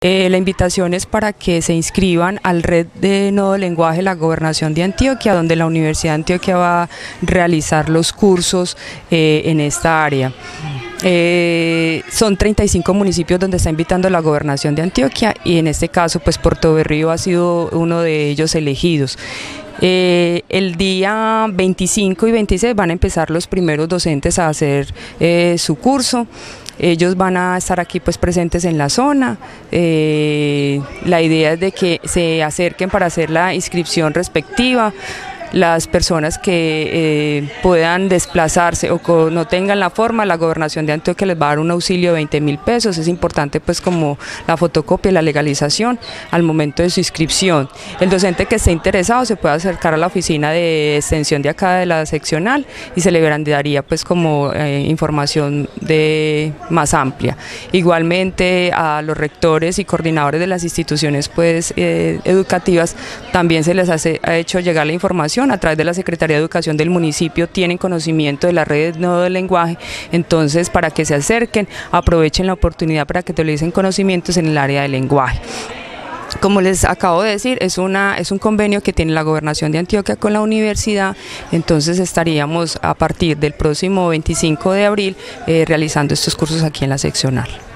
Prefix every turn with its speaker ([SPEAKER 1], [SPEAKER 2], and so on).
[SPEAKER 1] La invitación es para que se inscriban al Red de Nodo Lenguaje de la Gobernación de Antioquia, donde la Universidad de Antioquia va a realizar los cursos en esta área. Son 35 municipios donde está invitando la Gobernación de Antioquia y en este caso pues Portoberrío ha sido uno de ellos elegidos. El día 25 y 26 van a empezar los primeros docentes a hacer su curso. Ellos van a estar aquí pues presentes en la zona. La idea es de que se acerquen para hacer la inscripción respectiva. Las personas que puedan desplazarse o no tengan la forma, la Gobernación de Antioquia les va a dar un auxilio de 20.000 pesos. Es importante pues como la fotocopia, la legalización al momento de su inscripción. El docente que esté interesado se puede acercar a la oficina de extensión de acá de la seccional y se le daría pues como información más amplia. Igualmente a los rectores y coordinadores de las instituciones pues educativas también se les ha hecho llegar la información a través de la Secretaría de Educación del municipio. Tienen conocimiento de las redes Nodo del Lenguaje, entonces para que se acerquen, aprovechen la oportunidad para que utilicen conocimientos en el área del lenguaje. Como les acabo de decir, es un convenio que tiene la Gobernación de Antioquia con la universidad, entonces estaríamos a partir del próximo 25 de abril realizando estos cursos aquí en la seccional.